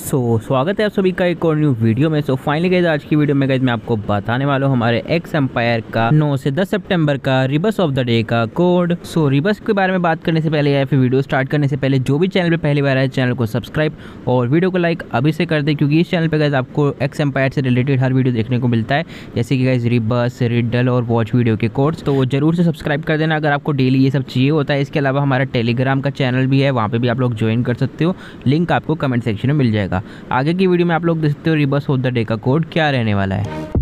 स्वागत है आप सभी का एक और न्यू वीडियो में। फाइनली गाइस आज की वीडियो में गाइस मैं आपको बताने वाला हूँ हमारे एक्स एम्पायर का 9 से 10 सितंबर का रिबस ऑफ द डे का कोड। रिबस के बारे में बात करने से पहले या फिर वीडियो स्टार्ट करने से पहले जो भी चैनल पे पहली बार आए चैनल को सब्सक्राइब और वीडियो को लाइक अभी से कर दे, क्योंकि इस चैनल पे गाइस आपको एक्स एम्पायर से रिलेटेड हर वीडियो देखने को मिलता है, जैसे कि गाइस रिबस, रिडल और वॉच वीडियो के कोड्स। तो जरूर से सब्सक्राइब कर देना अगर आपको डेली ये सब चाहिए होता है। इसके अलावा हमारा टेलीग्राम का चैनल भी है, वहाँ पे भी आप लोग ज्वाइन कर सकते हो, लिंक आपको कमेंट सेक्शन में मिल जाएगा। आगे की वीडियो में आप लोग देख सकते हो रिबस ऑफ द डे का कोड क्या रहने वाला है।